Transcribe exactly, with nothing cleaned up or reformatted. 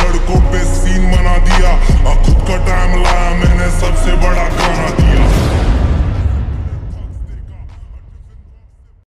सड़कों पे सीन बना दिया और खुद का टाइम लाया मैंने सबसे बड़ा गाना दिया।